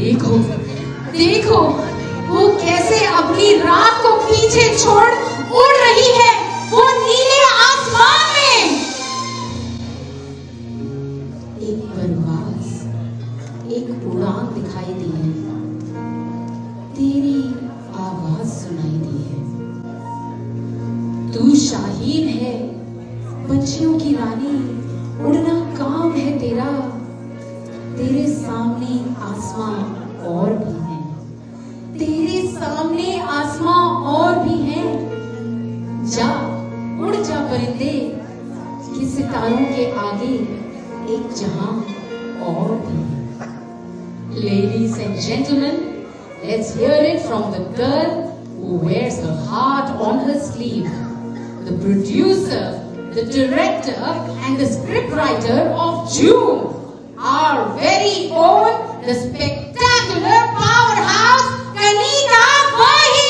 देखो देखो वो कैसे अपनी रात को पीछे छोड़ उड़ रही है वो नीले आसमान में। एक परवाज़, एक उड़ान दिखाई दी है, तेरी आवाज सुनाई दी है। तू शाहीन है, पंछियों की रानी, उड़ना काम है तेरा। तेरे सामने आसमां और भी हैं, तेरे सामने आसमां और भी हैं। जा उड़ जा परिंदे, कि सितारों के आगे एक जहां और भी है। Ladies and gentlemen, let's hear it from the girl who wears her heart on her sleeve, the producer, the director and the scriptwriter of Jhoom, our very own, the spectacular powerhouse, Kanika Wahi!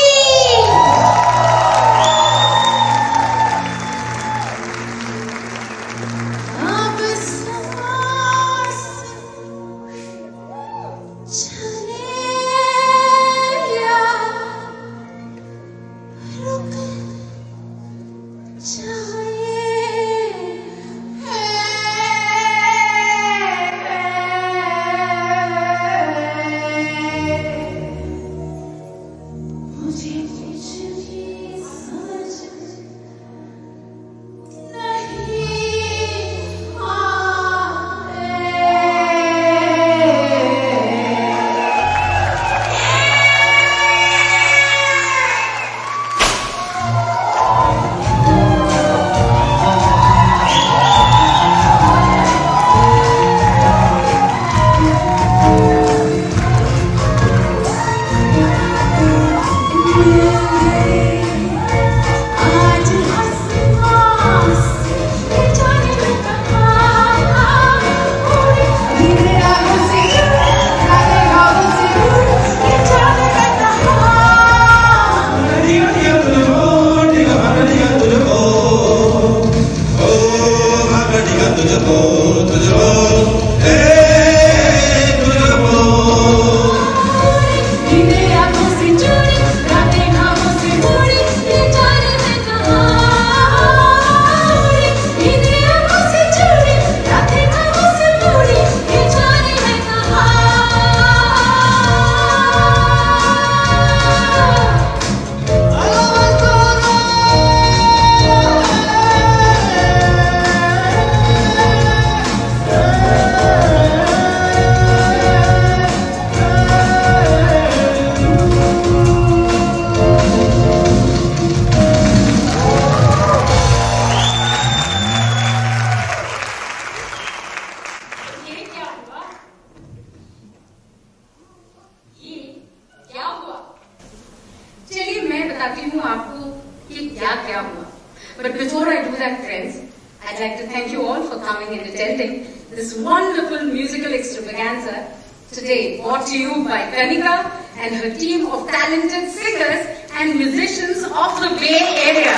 But before I do that, friends, I'd like to thank you all for coming and attending this wonderful musical extravaganza today, brought to you by Kanika and her team of talented singers and musicians of the Bay Area.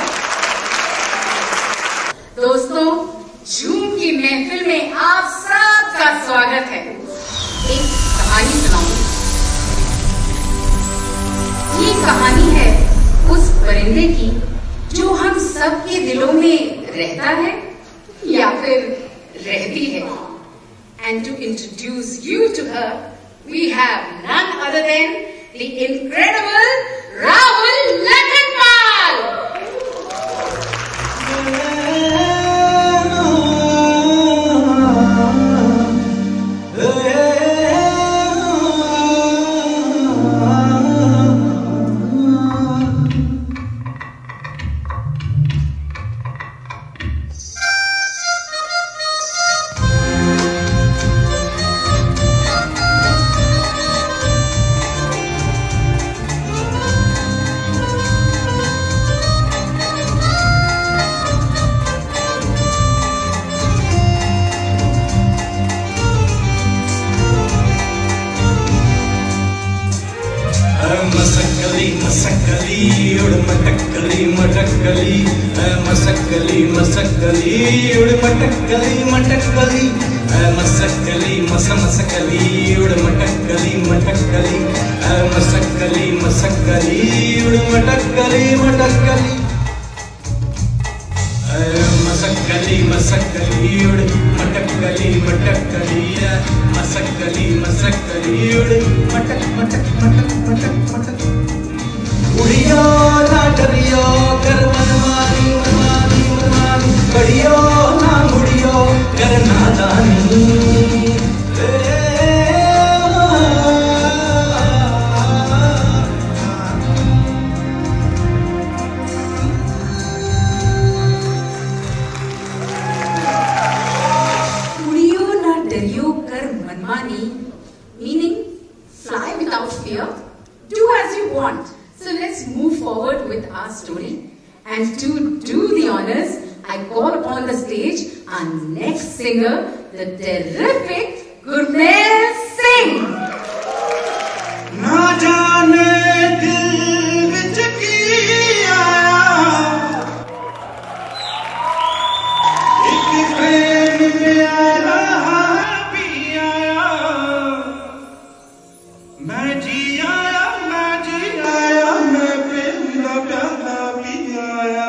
दोस्तों, झूम की महफिल में आप सबका स्वागत है। एक कहानी सुनाऊंगी। ये कहानी है उस परिंदे की जो हम सबके दिलों में रहता है या फिर रहती है। And to introduce you to her, we have none other than the incredible Rahul Lakhanpal. Masakkali उड़ मटक्कली मसकली मसमसकली उड़ मटकली मटकली मसकली मसकली उड़ मटकली मटकली मसकली मसकली उड़ मटकली मटकली मसकली मसकली उड़ मटक मटक मटक मटक मटक उड़ियो ना डरियो कर मनमानी मनमानी मनमानी बढ़ियो ना मुड़ियो कर नादानी meaning fly without fear, do as you want. So let's move forward with our story. And to do the honors, I call upon the stage our next singer, the terrific Gurmel Singh. ना जाने दिल विच की आया एक प्रेम प्यारा मैं जी आया मैं प्रेम का प्याला भी आया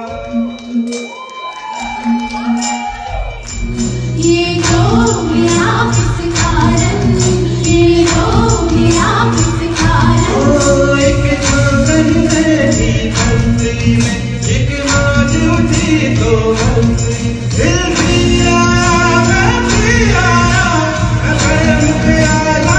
ये जो मेरा किस कारण ये जो मेरा किस कारण एक जोगन थी धरती में एक मौज उठी तो दिल भी आया मैं भी आया मैं प्रेम प्याला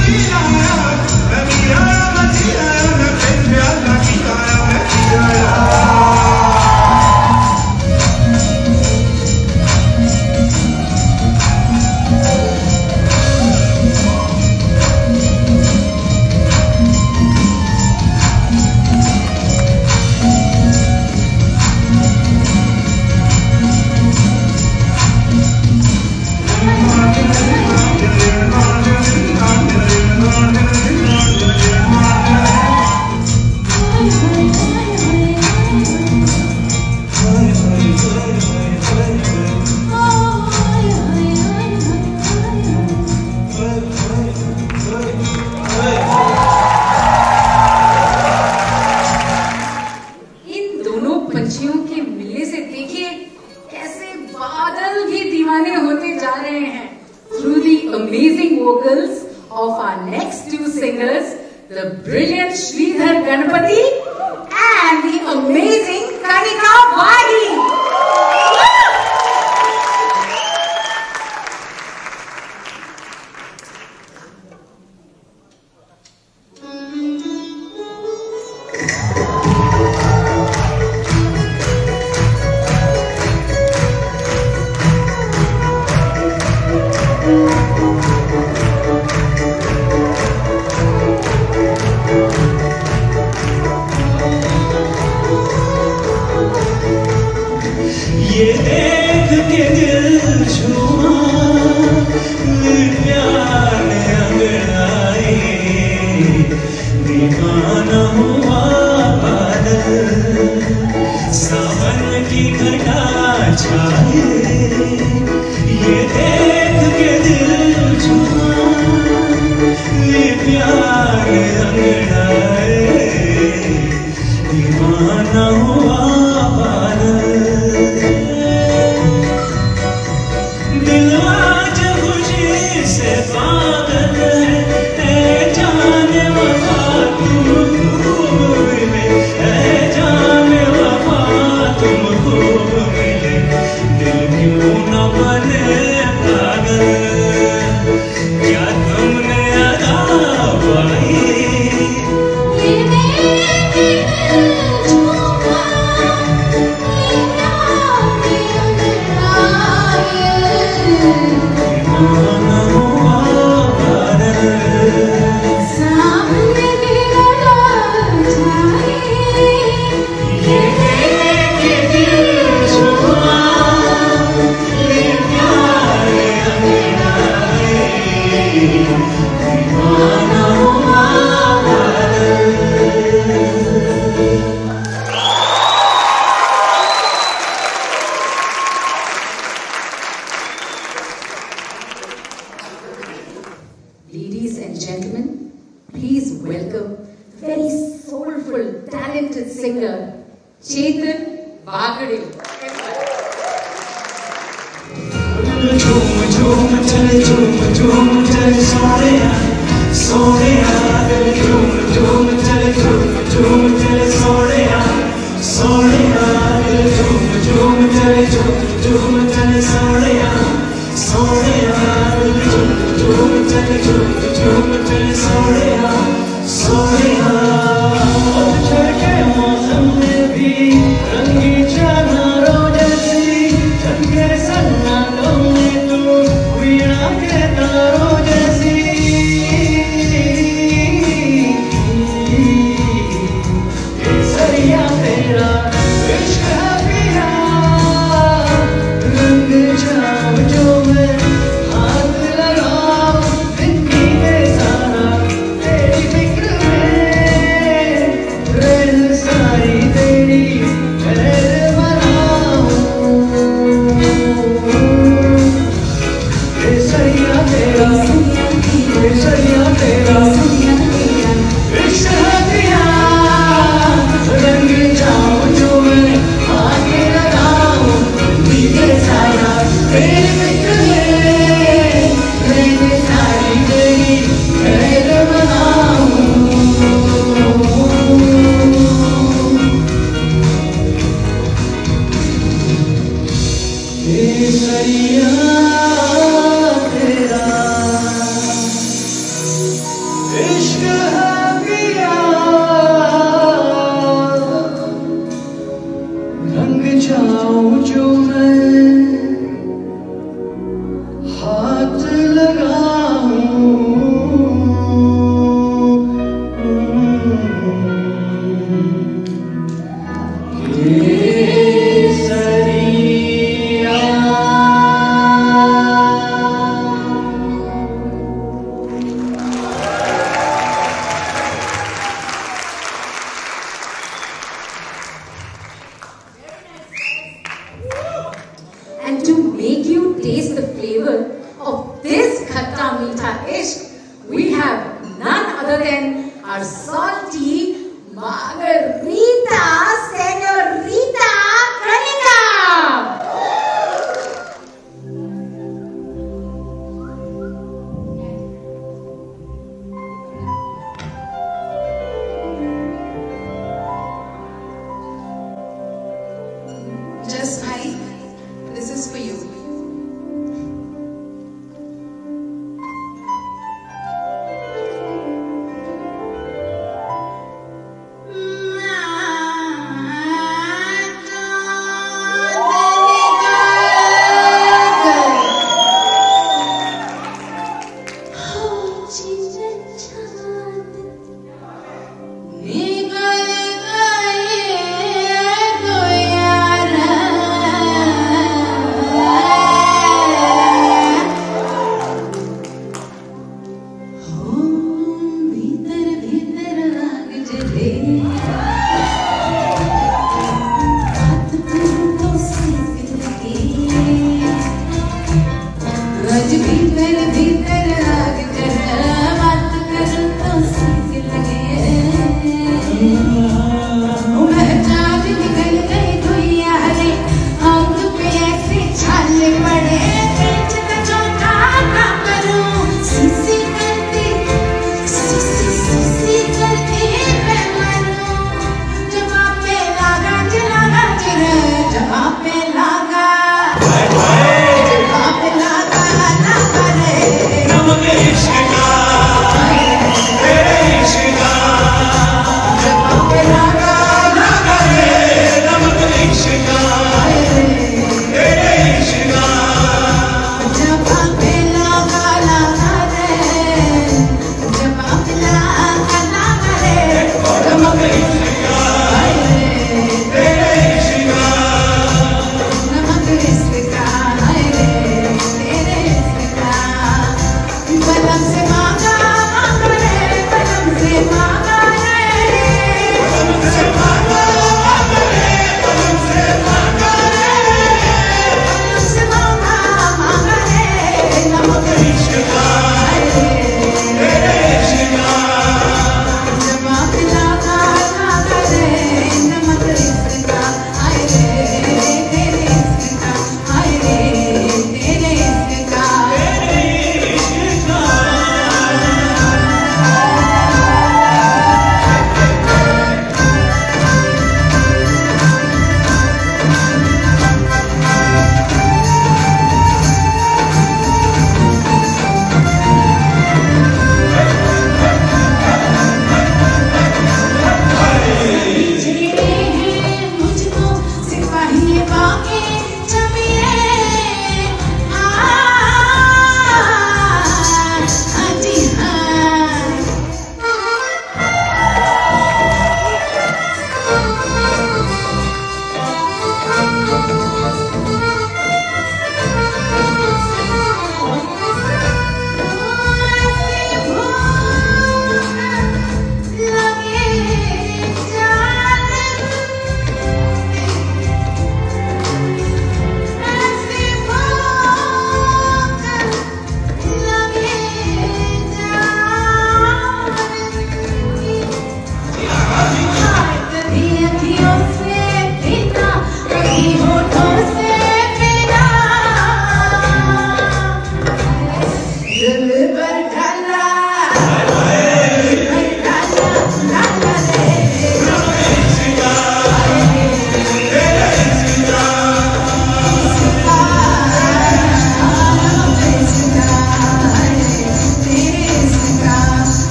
of our next two singers, the brilliant Shreedhar Ganapathy and the amazing Kanika Wahi.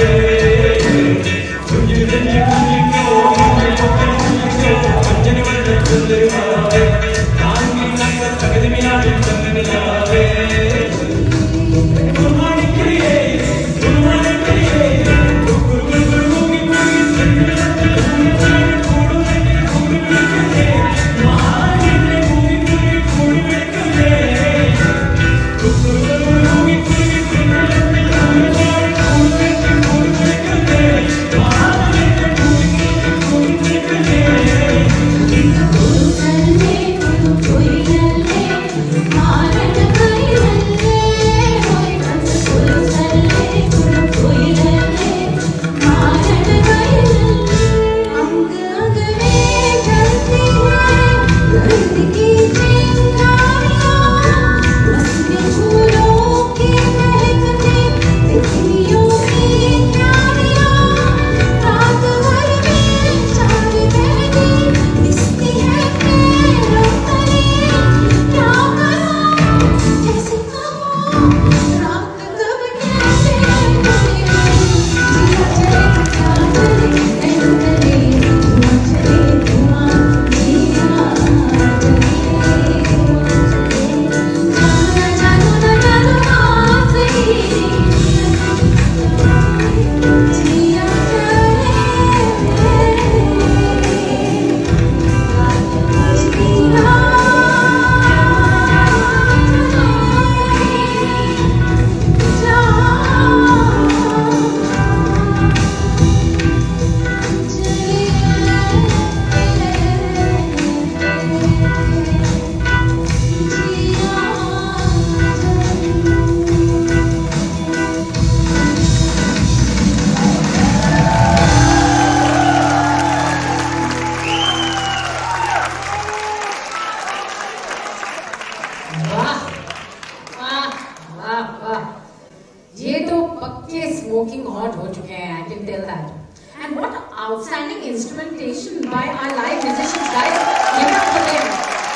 Outstanding instrumentation by our live musicians, guys. Give it up for them.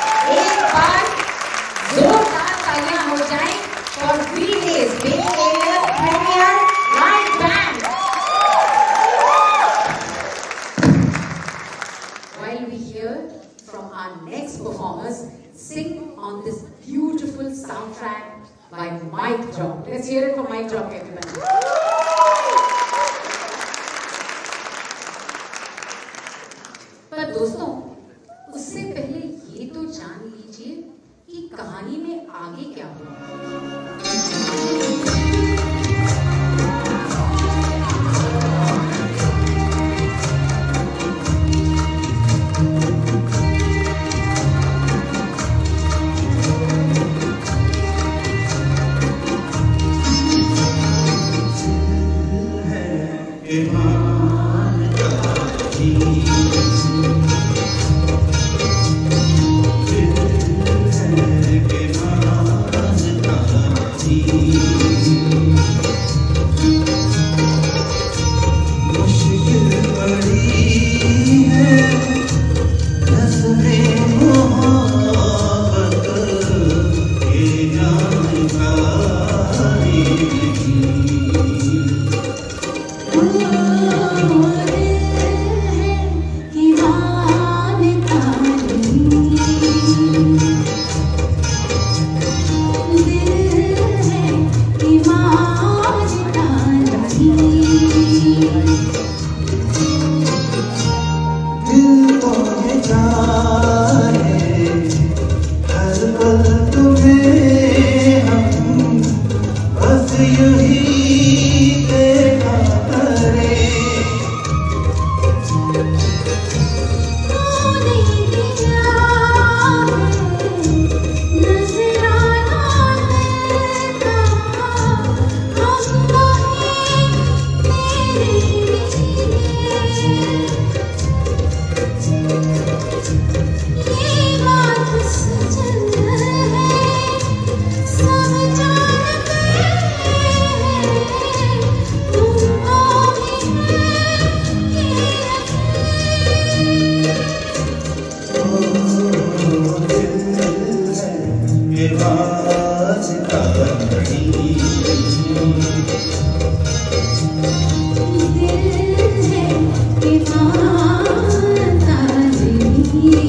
एक बार जोरदार तालियां हो जाएं for 3 days Bay Area Premier Live Band. While we hear from our next performers sing on this beautiful soundtrack by Mic Drop. Let's hear it for Mic Drop, everyone. पर दोस्तों, उससे पहले ये तो जान लीजिए कि कहानी में आगे क्या हुआ।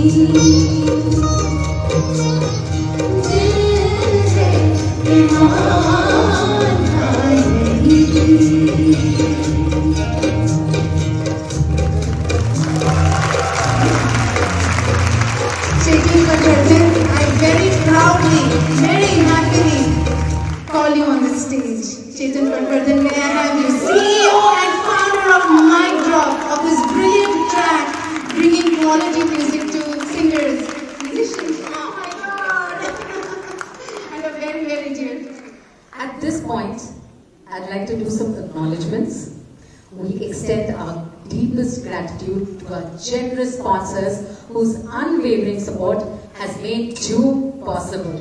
I very proudly, very happily call you on the stage. Chetan, may I have you, CEO and founder of Mic Drop, of this brilliant track, bringing quality music to singers, musicians. Oh my God! And a very, very dear. At this point, I'd like to do some acknowledgements. We extend our deepest gratitude to our generous sponsors whose unwavering support has made Jhoom possible.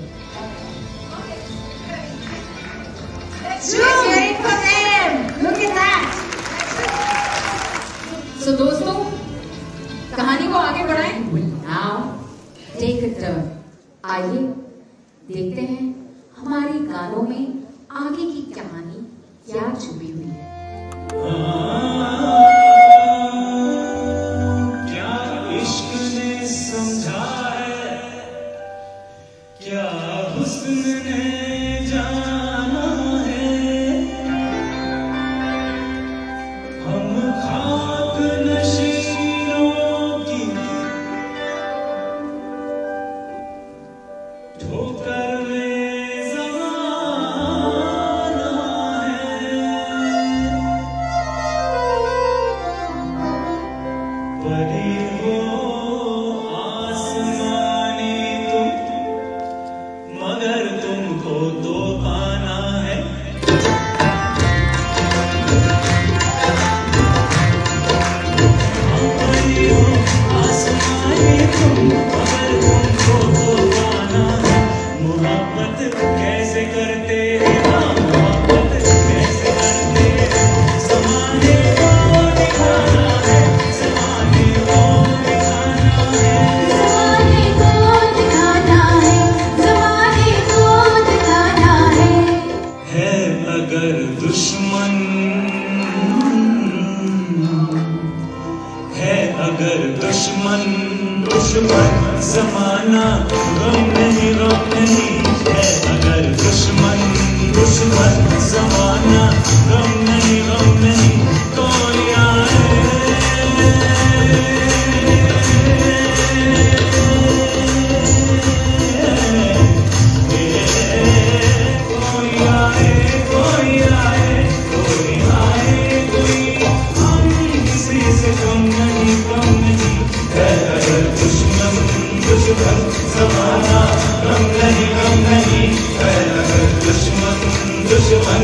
Let's wait for them! Look at that! So दोस्तों, कहानी को आगे बढ़ाएं? Now, take a turn. आइए देखते हैं हमारी गानों में आगे की कहानी क्या छुपी हुई है। क्या इश्क ने समझा है, क्या हुस्न ने जाना है, हम खाक नशीनों की ठोकर में ज़माना है, परी हो आसमानी तुम, मगर तुमको तो पाना है। परी हो आसमानी तुम, मगर तुमको तो पाना है। मोहब्बत कैसे करते हैं, मोहब्बत कैसे करते हैं, ज़माने को दिखाना है, ज़माने को दिखाना है। ज़माने को दिखाना है, ज़माने को दिखाना है। अगर दुश्मन है, अगर दुश्मन दुश्मन ज़माना गम नहीं है, अगर दुश्मन दुश्मन ज़माना गम नहीं कोई आए, कोई आए, कोई आए, कोई आए, कोई हम किसी से कम नहीं है, अगर दुश्मन दुश्मन ज़माना गम नहीं है, अगर दुश्मन दुश्मन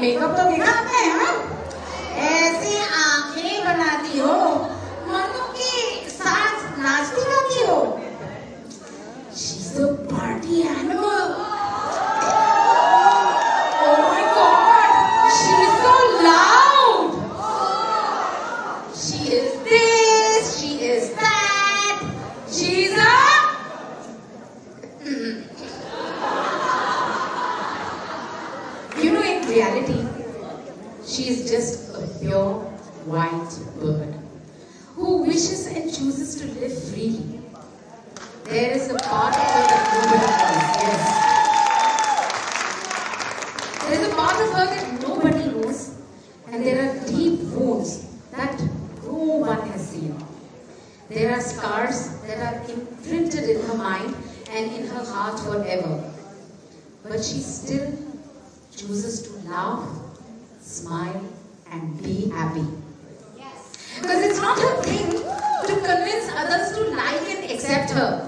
मेकअप तो देखा आपने? हाँ, ऐसी आंखें बनाती हो, मर्दों के साथ नाचती गाती हो। She's a party animal. Oh my God, she's so loud. She is this, she is that, she's a. You know, in reality, she is just a pure white bird who wishes and chooses to live freely. There is a part of her that nobody knows. Yes. There is a part of her that nobody knows, and there are deep wounds that no one has seen. There are scars that are imprinted in her mind and in her heart forever. But she still chooses to laugh, smile, and be happy. Yes. Because it's not her thing to convince others to like and accept her.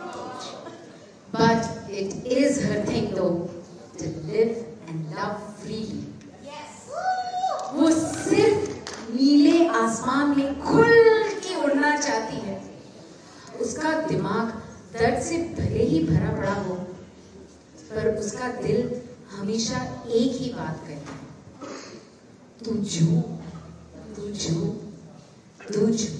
But it is her thing though to live and love freely. Yes. वो सिर्फ नीले आसमान में खुल के उड़ना चाहती है। उसका दिमाग दर्द से भले ही भरा पड़ा हो, पर उसका दिल हमेशा एक ही बात कहता है, तू झूम, तू झूम, तू झूम।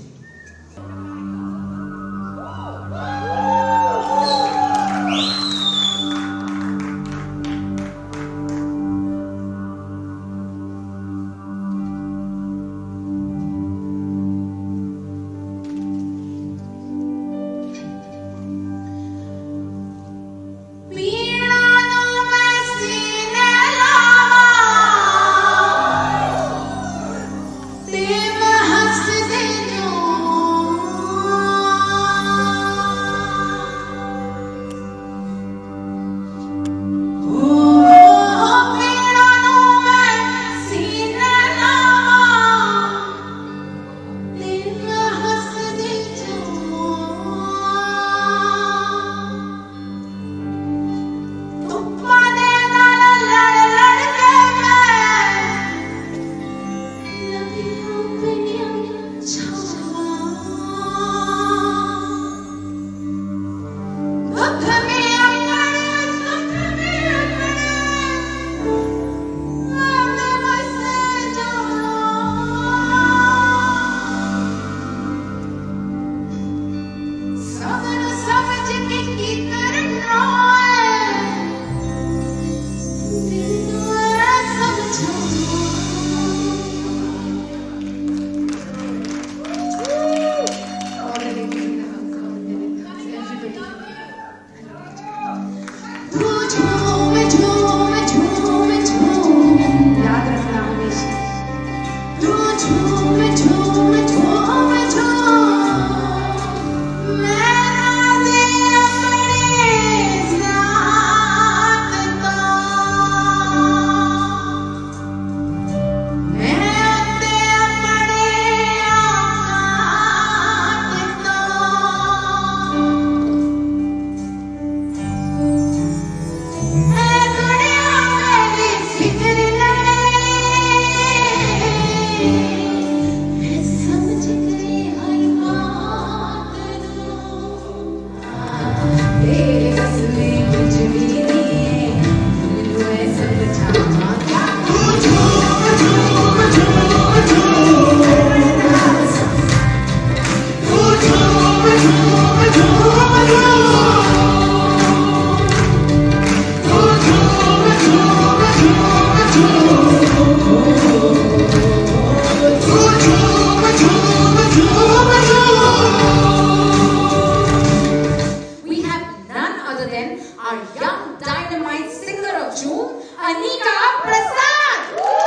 Anika, Prasad!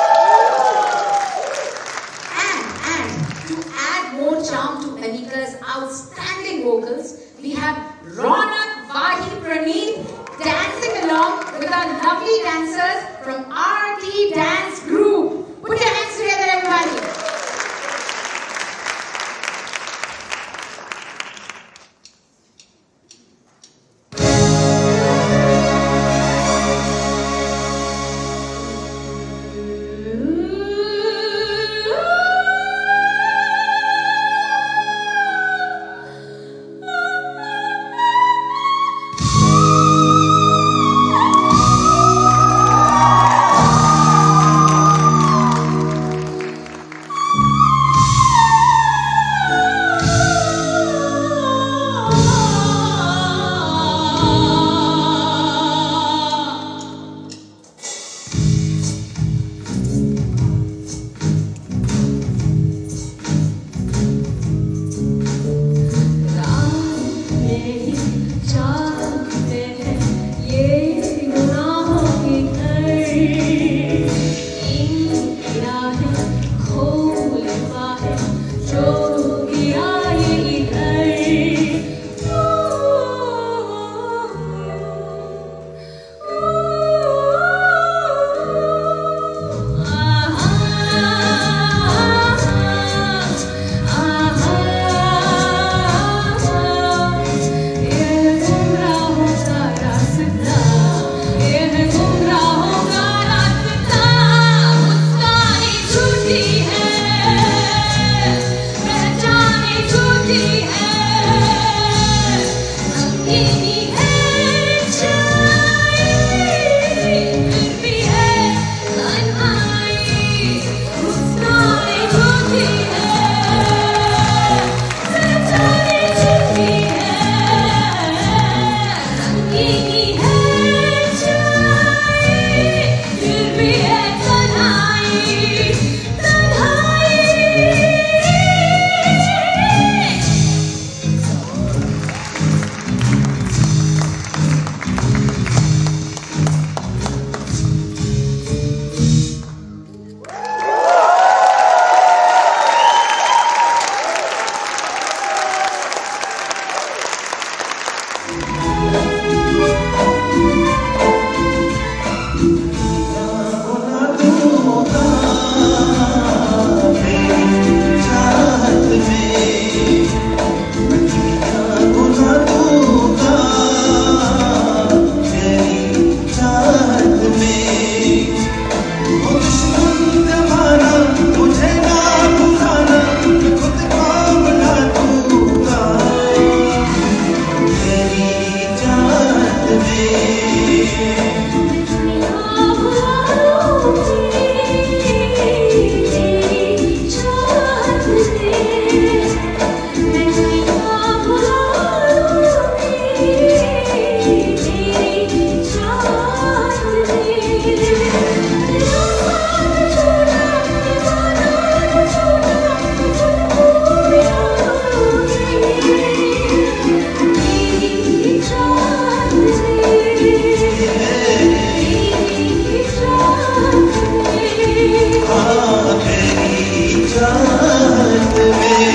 And to add more charm to Anika's outstanding vocals, we have Kanika Wahi dancing along with our lovely dancers from RT Dance Group. Put your hands together, everybody. चाहत में।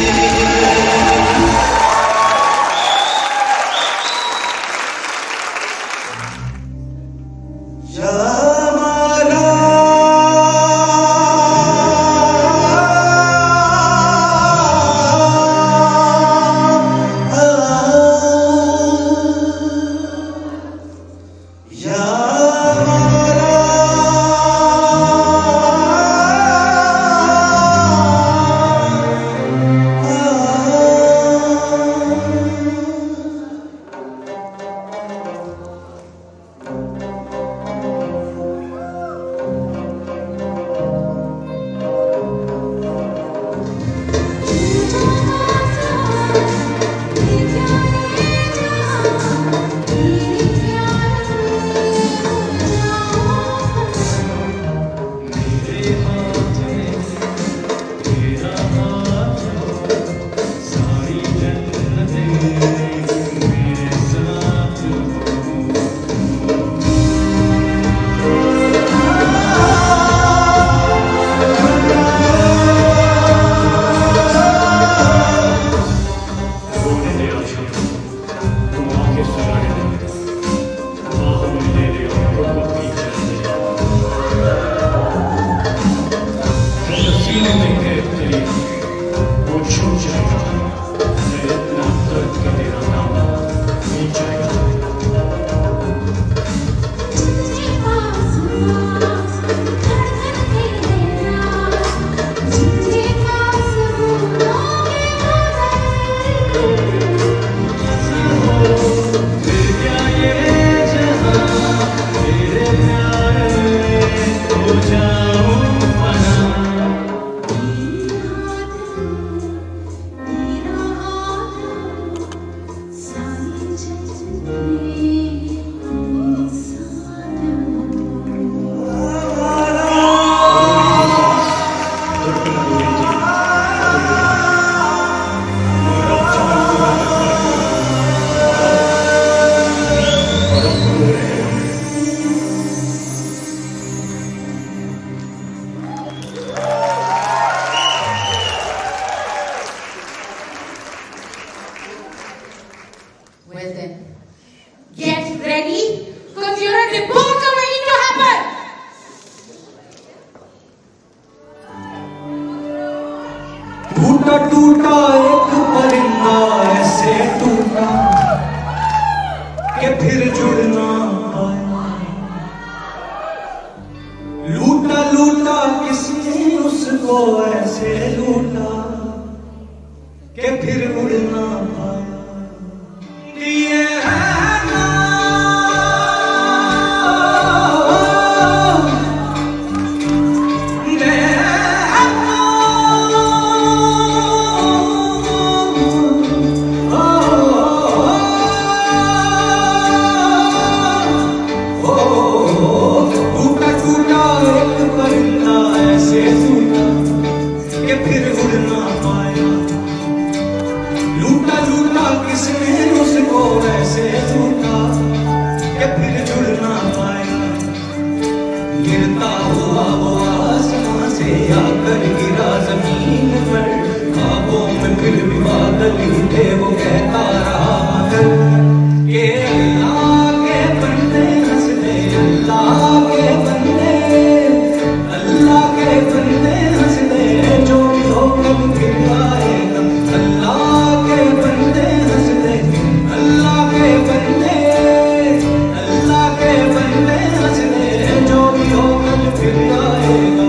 टूटा एक परिंदा ऐसे टूटा कि फिर जुड़ना पाया। लूटा लूटा किसने उसको ऐसे लूटा कि फिर उड़ना पाया। लिए वो कहता रहा मगर के अल्लाह के बंदे हंस दे, अल्लाह के बंदे हंस दे, जो भी हो कब गिर आएगा। अल्लाह के बंदे हंस दे, अल्लाह के बंदे हंस दे, जो भी हो कब गिर आएगा।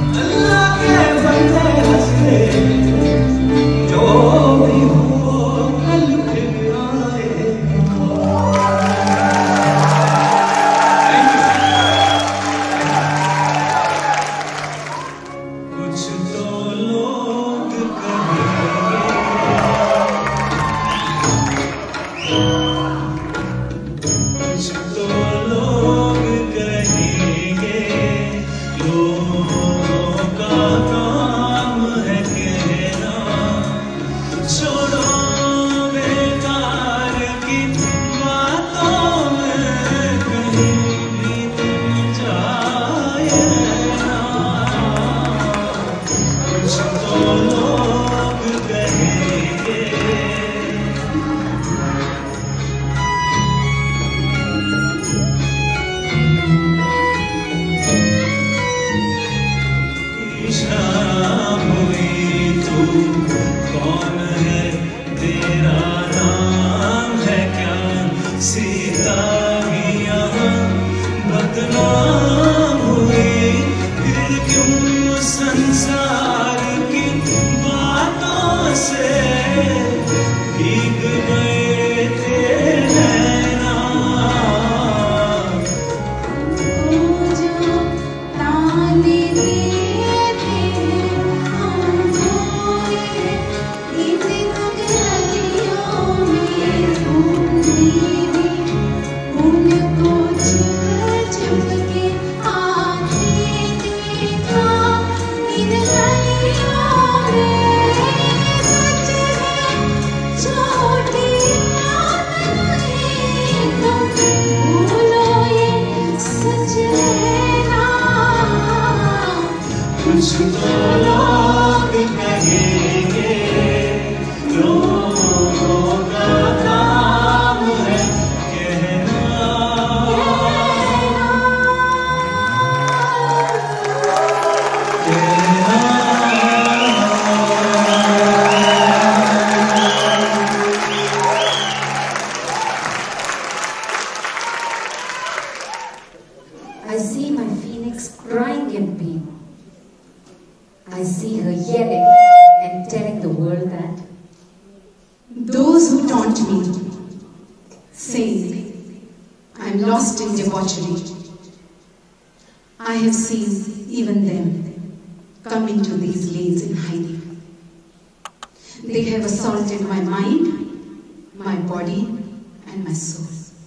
जो भी हो लोग कहेंगे। शाम हुई तू कौन है, तेरा नाम है क्या, सीता भी यहाँ बदनाम हुई। फिर क्यों संसार की बातों से भीग गए थे नैना। कुछ तो लोग कहेंगे, लोगों का काम है कहना। I see my phoenix crying in pain. I see her yelling and telling the world that Those who taunt me, saying I'm lost in debauchery, I have seen even them come into these lanes in hiding. They have assaulted my mind, my body, and my soul.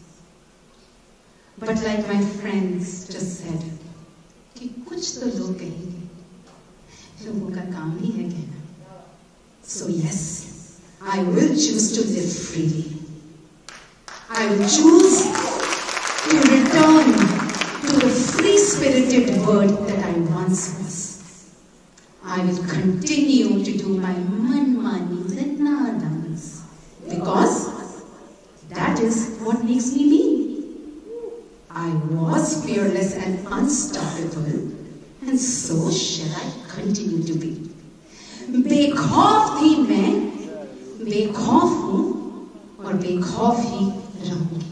But like my friends just said, कि कुछ तो लोग कहेंगे, लोगों का काम ही है कहना. So yes, I will choose to live freely. I will choose to return to the free-spirited bird that I once was. I will continue to do my manmanis and nadans because that is what makes me me. I was fearless and unstoppable, and so shall I continue to be. बेखौफ थी मैं, बेखौफ हूँ और बेखौफ ही रहूंगी.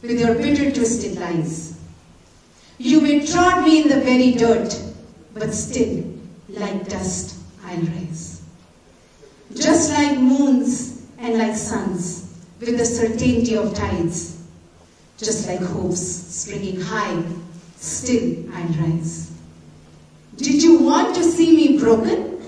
with your bitter twisted lies. You may trod me in the very dirt, but still, like dust, I'll rise. Just like moons and like suns, with the certainty of tides, just like hopes springing high, still I'll rise. Did you want to see me broken?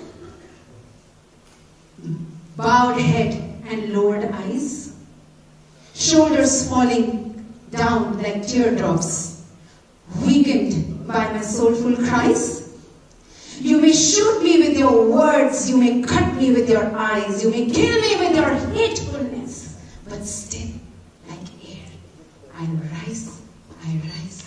Bowed head and lowered eyes, shoulders falling down like teardrops, weakened by my soulful cries? You may shoot me with your words, you may cut me with your eyes, you may kill me with your hatefulness, but still, like air, I'll rise, I rise.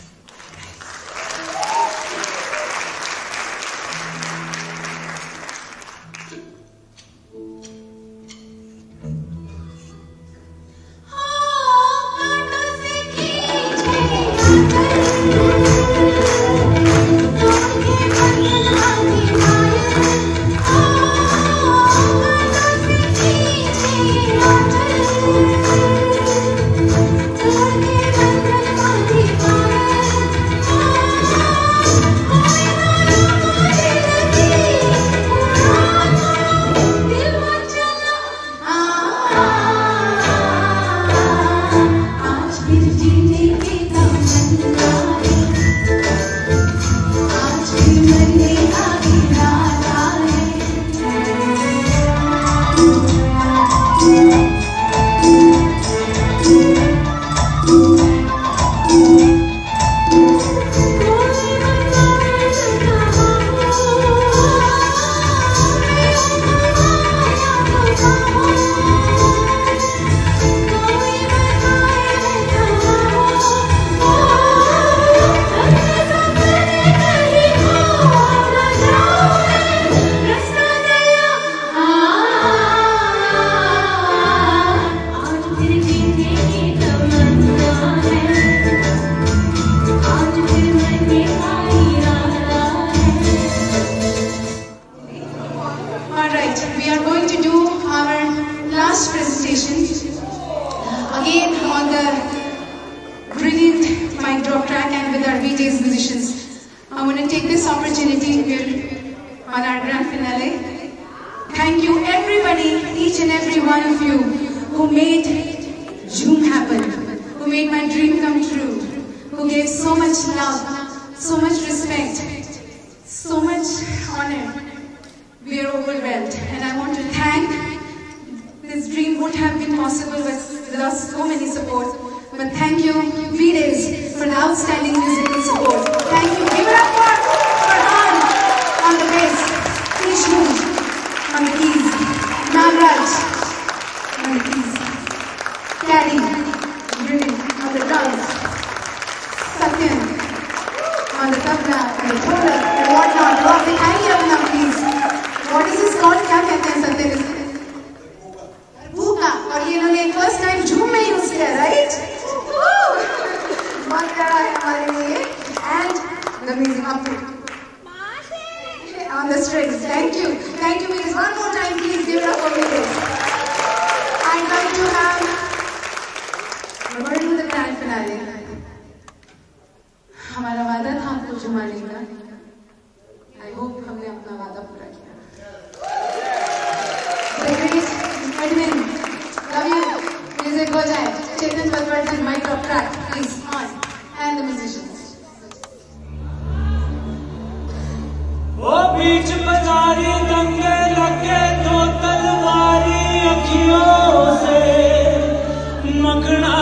Edwin, love you. Music ho jaye. Chetan Balwant is my top track. Please, on. And the musicians. ओ बीच बाजारी दंगे लगे तो तलवारी अखियों से मखना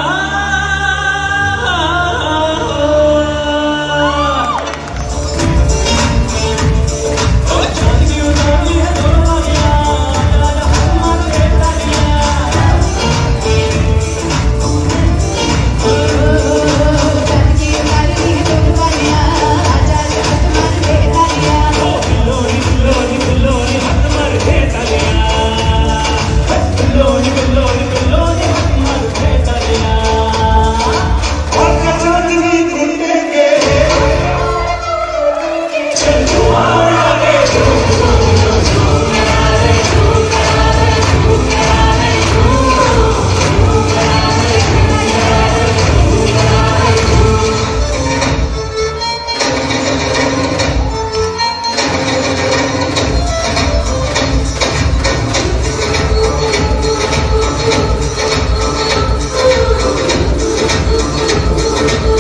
को